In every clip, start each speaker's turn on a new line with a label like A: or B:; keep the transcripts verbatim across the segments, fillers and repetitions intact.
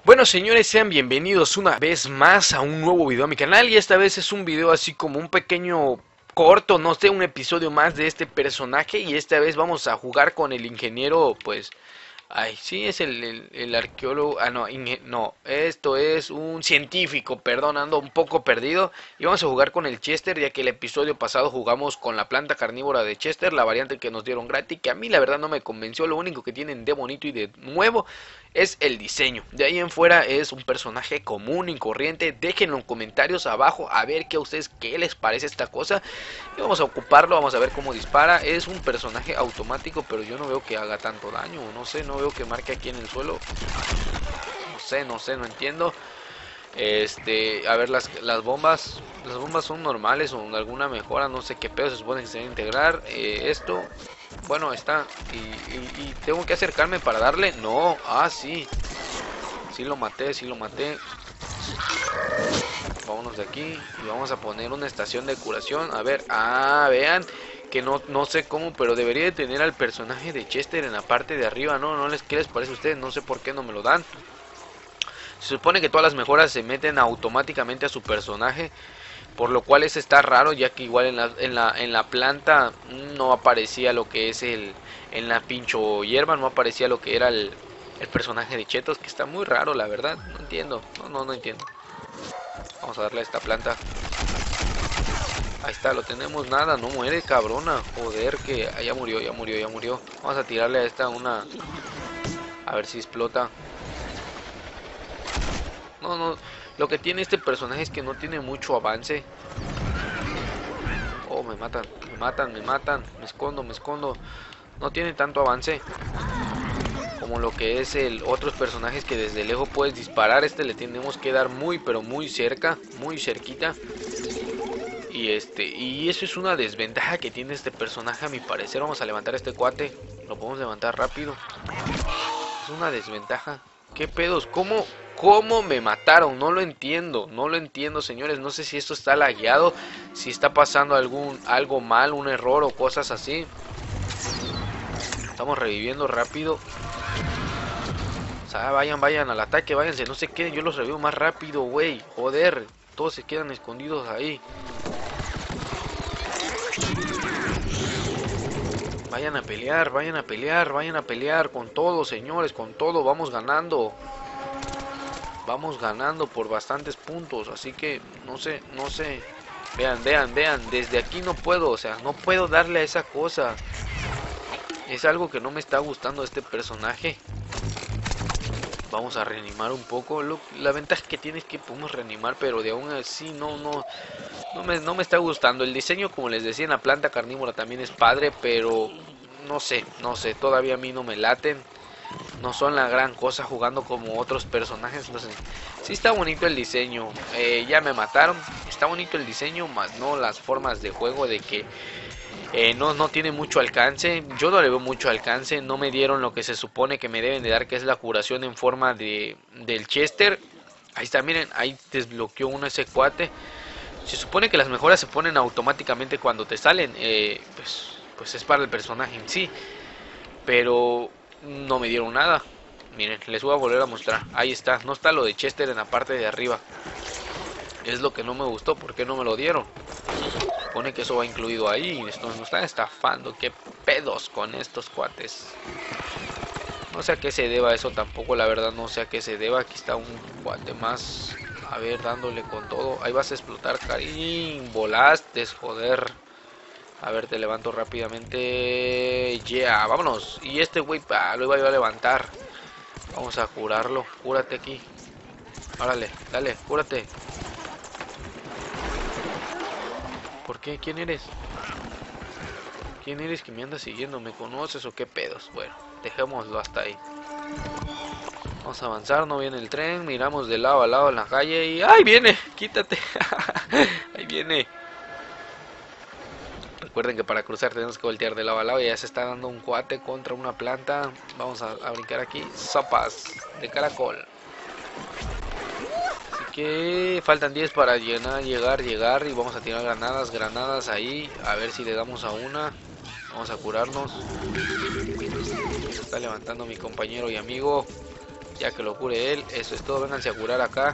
A: Bueno, señores, sean bienvenidos una vez más a un nuevo video a mi canal. Y esta vez es un video así como un pequeño corto, no sé, un episodio más de este personaje. Y esta vez vamos a jugar con el ingeniero, pues... Ay, sí, es el, el, el arqueólogo... Ah, no, inge, no, esto es un científico, perdón, ando un poco perdido. Y vamos a jugar con el Chester, ya que el episodio pasado jugamos con la planta carnívora de Chester, la variante que nos dieron gratis, que a mí la verdad no me convenció. Lo único que tienen de bonito y de nuevo es el diseño. De ahí en fuera es un personaje común y corriente. Déjenlo en comentarios abajo a ver qué a ustedes qué les parece esta cosa. Y vamos a ocuparlo, vamos a ver cómo dispara. Es un personaje automático, pero yo no veo que haga tanto daño. No sé, no veo que marque aquí en el suelo. No sé, no sé, no entiendo. Este, a ver, las, las bombas. Las bombas son normales o alguna mejora, no sé qué pedo se supone que se debe integrar. Eh, esto, bueno, está. Y, y, y tengo que acercarme para darle. No, ah, sí. Sí lo maté, sí lo maté. Vámonos de aquí y vamos a poner una estación de curación. A ver, ah, vean que no, no sé cómo, pero debería de tener al personaje de Chester en la parte de arriba, ¿no? ¿No les, qué les parece a ustedes? No sé por qué no me lo dan. Se supone que todas las mejoras se meten automáticamente a su personaje, por lo cual ese está raro, ya que igual en la, en la, en la planta no aparecía lo que es el... En la pincho hierba no aparecía lo que era el, el personaje de Chetos, que está muy raro, la verdad. No entiendo, no, no, no entiendo. Vamos a darle a esta planta. Ahí está, lo tenemos, nada, no muere, cabrona. Joder, que ah, ya murió, ya murió, ya murió. Vamos a tirarle a esta una... A ver si explota. No, no, lo que tiene este personaje es que no tiene mucho avance. Oh, me matan, me matan, me matan. Me escondo, me escondo. No tiene tanto avance como lo que es el otros personajes que desde lejos puedes disparar. Este le tenemos que dar muy pero muy cerca, muy cerquita. Y este, y eso es una desventaja que tiene este personaje a mi parecer. Vamos a levantar a este cuate. Lo podemos levantar rápido. Es una desventaja. ¿Qué pedos? ¿Cómo, cómo me mataron? No lo entiendo, no lo entiendo, señores. No sé si esto está lagueado, si está pasando algún algo mal, un error o cosas así. Estamos reviviendo rápido. O sea, vayan, vayan al ataque, váyanse, no se queden, yo los revivo más rápido, güey. Joder, todos se quedan escondidos ahí. Vayan a pelear, vayan a pelear, vayan a pelear con todo, señores, con todo, vamos ganando. Vamos ganando por bastantes puntos, así que no sé, no sé. Vean, vean, vean, desde aquí no puedo, o sea, no puedo darle a esa cosa. Es algo que no me está gustando este personaje. Vamos a reanimar un poco. Lo, la ventaja que tiene es que podemos reanimar, pero de aún así no, no, no me, no me está gustando. El diseño, como les decía, en la planta carnívora también es padre, pero no sé, no sé, todavía a mí no me laten. No son la gran cosa jugando como otros personajes. Entonces, sí está bonito el diseño. Eh, ya me mataron. Está bonito el diseño, más no las formas de juego de que Eh, no, no tiene mucho alcance. Yo no le veo mucho alcance. No me dieron lo que se supone que me deben de dar, que es la curación en forma de del Chester. Ahí está, miren, ahí desbloqueó uno ese cuate. Se supone que las mejoras se ponen automáticamente cuando te salen. Eh, pues, pues es para el personaje en sí. Pero no me dieron nada. Miren, les voy a volver a mostrar. Ahí está, no está lo de Chester en la parte de arriba. Es lo que no me gustó. ¿Por qué no me lo dieron? Supone que eso va incluido ahí. Esto nos están estafando. Qué pedos con estos cuates. No sé a qué se deba eso tampoco, la verdad no sé a qué se deba. Aquí está un cuate más. A ver, dándole con todo. Ahí vas a explotar, Karim. Volaste, joder. A ver, te levanto rápidamente. Ya, yeah, vámonos. Y este güey, lo iba yo a levantar. Vamos a curarlo. Cúrate aquí. Órale, dale, cúrate. ¿Por qué? ¿Quién eres? ¿Quién eres que me anda siguiendo? ¿Me conoces o qué pedos? Bueno, dejémoslo hasta ahí. Vamos a avanzar, no viene el tren. Miramos de lado a lado en la calle y... ¡ay, viene! ¡Quítate! ¡Ahí viene! Recuerden que para cruzar tenemos que voltear de lado a lado. Y ya se está dando un cuate contra una planta. Vamos a, a brincar aquí. Sopas de caracol. Que faltan diez para llenar, llegar, llegar y vamos a tirar granadas, granadas ahí, a ver si le damos a una. Vamos a curarnos. Se está levantando mi compañero y amigo. Ya que lo cure él. Eso es todo. Vénganse a curar acá.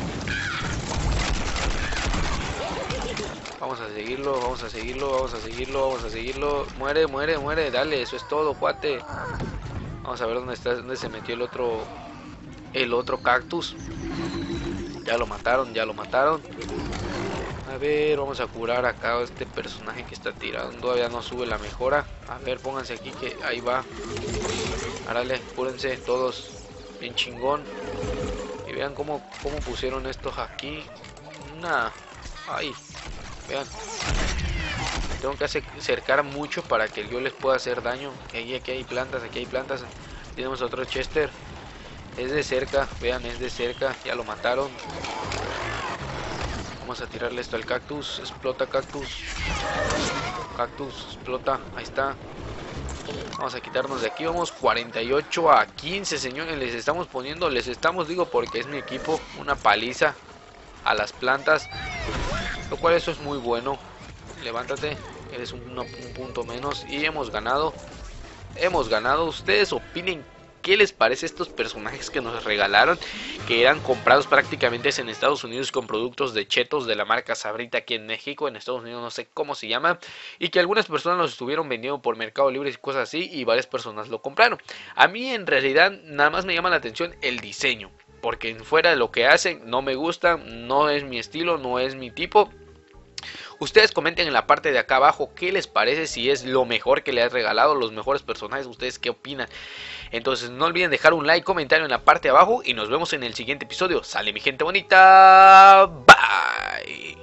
A: Vamos a seguirlo, vamos a seguirlo, vamos a seguirlo, vamos a seguirlo. Muere, muere, muere. Dale, eso es todo, cuate. Vamos a ver dónde está, dónde se metió el otro, el otro cactus. Ya lo mataron, ya lo mataron. A ver, vamos a curar acá a este personaje que está tirando. Todavía no sube la mejora. A ver, pónganse aquí que ahí va. Árale, cúrense todos. Bien chingón. Y vean cómo, cómo pusieron estos aquí. Una... Ay, vean. Tengo que acercar mucho para que yo les pueda hacer daño. Aquí, aquí hay plantas, aquí hay plantas. Tenemos otro Chester. Es de cerca, vean, es de cerca. Ya lo mataron. Vamos a tirarle esto al cactus. Explota cactus. Cactus, explota. Ahí está. Vamos a quitarnos de aquí. Vamos cuarenta y ocho a quince, señores. Les estamos poniendo, les estamos, digo, porque es mi equipo, una paliza a las plantas. Lo cual eso es muy bueno. Levántate. Eres un, un punto menos. Y hemos ganado. Hemos ganado. Ustedes opinen. ¿Qué les parece estos personajes que nos regalaron? Que eran comprados prácticamente en Estados Unidos con productos de chetos de la marca Sabrita aquí en México. En Estados Unidos no sé cómo se llama. Y que algunas personas los estuvieron vendiendo por Mercado Libre y cosas así. Y varias personas lo compraron. A mí en realidad nada más me llama la atención el diseño. Porque fuera de lo que hacen no me gusta. No es mi estilo, no es mi tipo. Ustedes comenten en la parte de acá abajo qué les parece, si es lo mejor que le has regalado, los mejores personajes, ustedes qué opinan. Entonces no olviden dejar un like, comentario en la parte de abajo y nos vemos en el siguiente episodio. Sale mi gente bonita, bye.